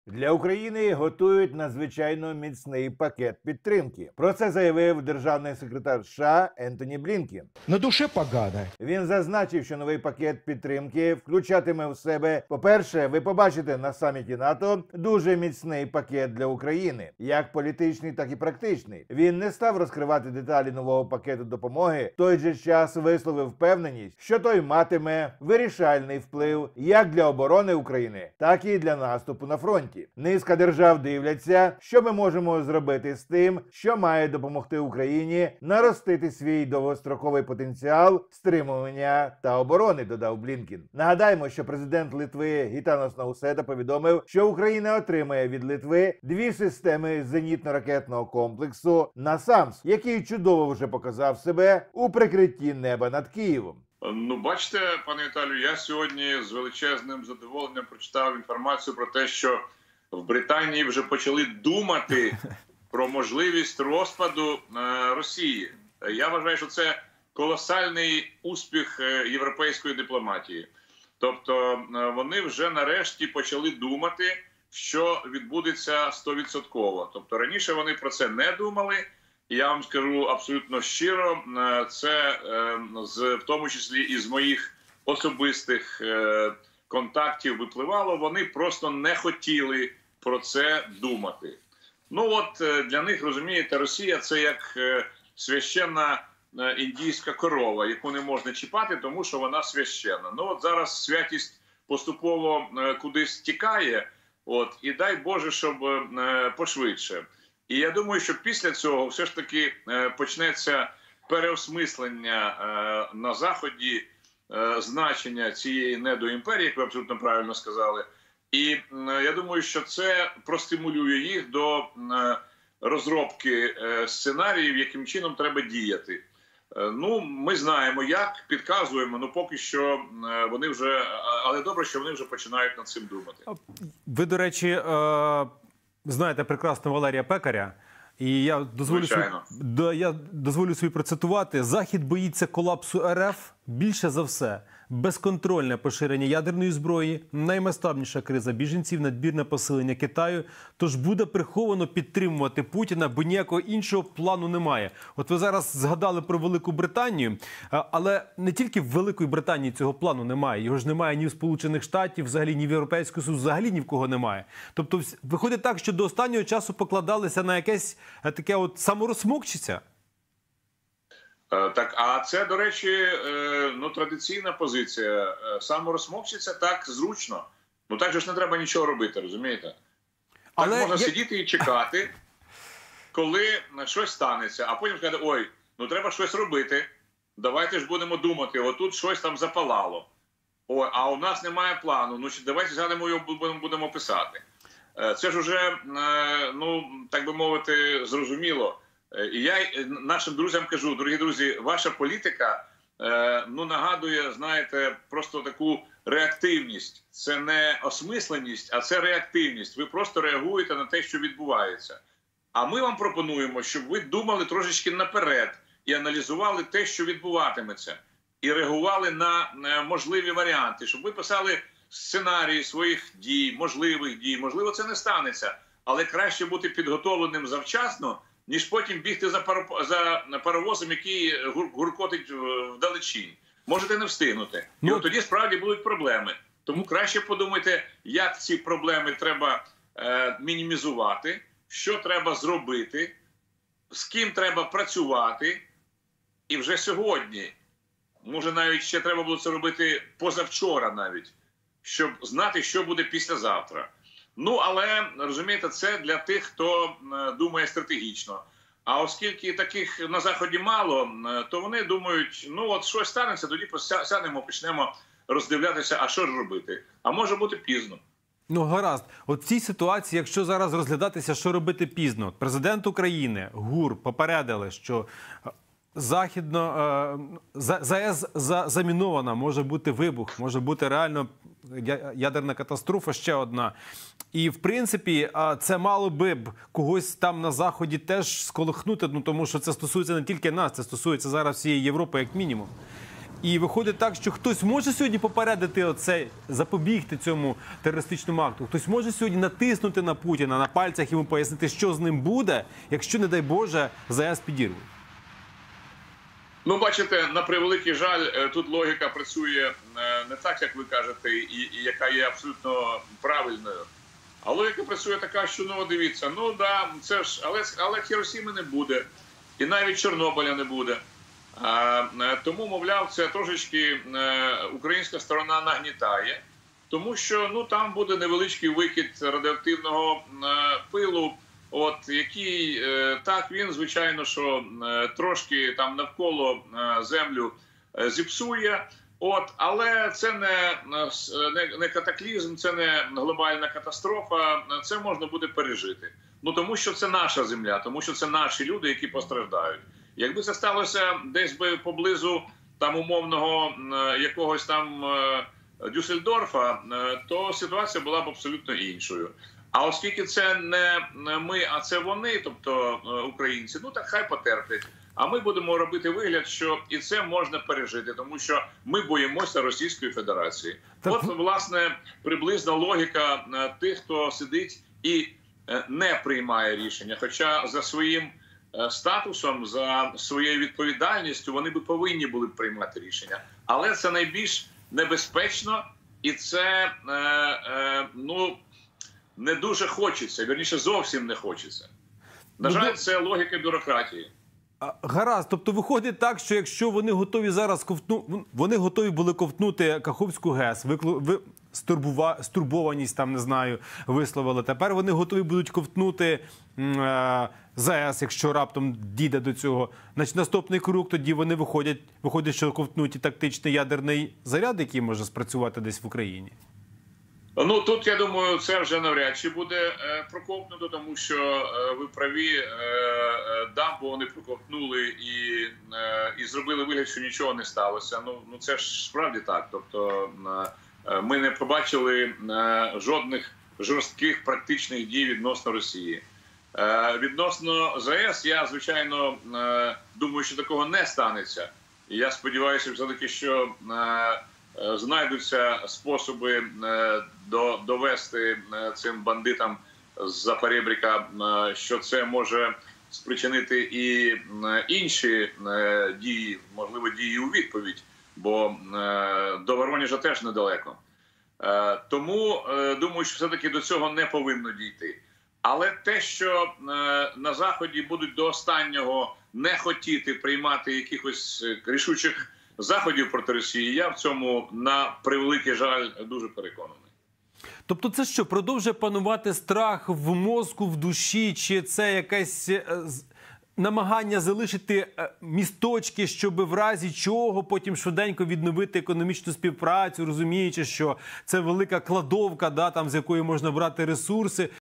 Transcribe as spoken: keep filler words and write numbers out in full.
Для України готують надзвичайно міцний пакет підтримки. Про це заявив державний секретар США Ентоні Блінкен. На душе погано. Він зазначив, що новий пакет підтримки включатиме в себе, по-перше, ви побачите на саміті НАТО дуже міцний пакет для України, як політичний, так і практичний. Він не став розкривати деталі нового пакету допомоги, в той же час висловив впевненість, що той матиме вирішальний вплив як для оборони України, так і для наступу на фронті. Низка держав дивляться, що ми можемо зробити з тим, що має допомогти Україні наростити свій довгостроковий потенціал стримування та оборони, додав Блінкен. Нагадаємо, що президент Литви Гітанас Науседа повідомив, що Україна отримає від Литви дві системи зенітно-ракетного комплексу «Насамс», який чудово вже показав себе у прикритті неба над Києвом. Ну, бачите, пане Віталію, я сьогодні з величезним задоволенням прочитав інформацію про те, що в Британії вже почали думати про можливість розпаду Росії. Я вважаю, що це колосальний успіх європейської дипломатії. Тобто вони вже нарешті почали думати, що відбудеться стовідсотково. Тобто раніше вони про це не думали. Я вам скажу абсолютно щиро, це з, в тому числі і з моїх особистих контактів випливало, вони просто не хотіли про це думати. Ну от для них, розумієте, Росія – це як священна індійська корова, яку не можна чіпати, тому що вона священна. Ну от зараз святість поступово кудись тікає, от, і дай Боже, щоб пошвидше. І я думаю, що після цього все ж таки почнеться переосмислення на Заході значення цієї недоімперії, як ви абсолютно правильно сказали. І я думаю, що це простимулює їх до розробки сценаріїв, яким чином треба діяти. Ну, ми знаємо як, підказуємо, ну поки що вони вже, але добре, що вони вже починають над цим думати. Ви, до речі, е знаєте прекрасно Валерія Пекаря, і я дозволю, собі, я дозволю собі процитувати. «Захід боїться колапсу РФ більше за все. Безконтрольне поширення ядерної зброї, наймасштабніша криза біженців, надмірне посилення Китаю. Тож буде приховано підтримувати Путіна, бо ніякого іншого плану немає». От ви зараз згадали про Велику Британію, але не тільки в Великої Британії цього плану немає. Його ж немає ні в Сполучених Штатів, взагалі ні в Європейському Союзі, взагалі ні в кого немає. Тобто виходить так, що до останнього часу покладалися на якесь таке от саморозсмокчиця. Так, а це, до речі, ну, традиційна позиція. Саморозсмокчиться так зручно. Ну так же ж не треба нічого робити, розумієте? Так але можна я... сидіти і чекати, коли щось станеться, а потім сказати, ой, ну треба щось робити, давайте ж будемо думати, отут щось там запалало. Ой, а у нас немає плану, ну давайте згадемо його, будемо, будемо писати. Це ж уже, ну, так би мовити, зрозуміло. І я нашим друзям кажу, дорогі друзі, ваша політика, ну, нагадує, знаєте, просто таку реактивність. Це не осмисленість, а це реактивність. Ви просто реагуєте на те, що відбувається. А ми вам пропонуємо, щоб ви думали трошечки наперед і аналізували те, що відбуватиметься. І реагували на можливі варіанти, щоб ви писали сценарії своїх дій, можливих дій. Можливо, це не станеться, але краще бути підготовленим завчасно, ніж потім бігти за, паро... за паровозом, який гур... гуркотить вдалечінь. Можете не встигнути. І ну... от тоді справді будуть проблеми. Тому краще подумайте, як ці проблеми треба е, мінімізувати, що треба зробити, з ким треба працювати. І вже сьогодні, може навіть ще треба було це робити позавчора навіть, щоб знати, що буде післязавтра. Ну, але, розумієте, це для тих, хто думає стратегічно. А оскільки таких на Заході мало, то вони думають, ну от щось станеться, тоді сядемо, почнемо роздивлятися, а що ж робити. А може бути пізно. Ну, гаразд. От в цій ситуації, якщо зараз розглядатися, що робити пізно, президент України, ГУР попередили, що західно, ЗАЕС замінована, може бути вибух, може бути реально ядерна катастрофа ще одна. І, в принципі, це мало би б когось там на Заході теж сколихнути, ну, тому що це стосується не тільки нас, це стосується зараз всієї Європи, як мінімум. І виходить так, що хтось може сьогодні попередити оце, запобігти цьому терористичному акту. Хтось може сьогодні натиснути на Путіна, на пальцях йому пояснити, що з ним буде, якщо, не дай Боже, ЗАЕС підірвуть. Ну, бачите, на превеликий жаль, тут логіка працює не так, як ви кажете, і, і яка є абсолютно правильною. А логіка працює така, що, ну, дивіться, ну, да, це ж, але, але Хіросіми не буде, і навіть Чорнобиля не буде. А, тому, мовляв, це трошечки українська сторона нагнітає, тому що, ну, там буде невеличкий викид радіоактивного пилу, от, який, так, він, звичайно, що трошки там навколо землю зіпсує, от, але це не, не, не катаклізм, це не глобальна катастрофа, це можна буде пережити. Ну, тому що це наша земля, тому що це наші люди, які постраждають. Якби це сталося десь би поблизу там умовного якогось там Дюссельдорфа, то ситуація була б абсолютно іншою. А оскільки це не ми, а це вони, тобто українці, ну так хай потерплять. А ми будемо робити вигляд, що і це можна пережити, тому що ми боїмося Російської Федерації. Так... От, власне, приблизна логіка тих, хто сидить і не приймає рішення. Хоча за своїм статусом, за своєю відповідальністю вони би повинні були б приймати рішення. Але це найбільш небезпечно і це, е, е, ну, не дуже хочеться, вірніше, зовсім не хочеться. На жаль, це логіка бюрократії. Гаразд, тобто виходить так, що якщо вони готові зараз ковтнути, вони готові були ковтнути Каховську ГЕС, виклу... ви... стурбува... стурбованість там, не знаю, висловили. Тепер вони готові будуть ковтнути е... ЗАЕС, якщо раптом дійде до цього. Значить, наступний круг, тоді вони виходять, виходять, що ковтнуть і тактичний ядерний заряд, який може спрацювати десь в Україні. Ну, тут, я думаю, це вже навряд чи буде е, проковтнуто, тому що е, ви праві, е, е, дамбу вони проковтнули і, е, і зробили вигляд, що нічого не сталося. Ну, ну це ж справді так. Тобто е, ми не побачили е, жодних жорстких практичних дій відносно Росії. Е, відносно ЗАЕС, я, звичайно, е, думаю, що такого не станеться. І я сподіваюся, все-таки, що е, знайдуться способи довести цим бандитам з-за поребрика, що це може спричинити і інші дії, можливо, дії у відповідь, бо до Воронежа теж недалеко. Тому, думаю, що все-таки до цього не повинно дійти. Але те, що на Заході будуть до останнього не хотіти приймати якихось рішучих заходів проти Росії, я в цьому, на превеликий жаль, дуже переконаний. Тобто це що, продовжує панувати страх в мозку, в душі, чи це якесь намагання залишити місточки, щоб в разі чого потім швиденько відновити економічну співпрацю, розуміючи, що це велика кладовка, да, там, з якої можна брати ресурси?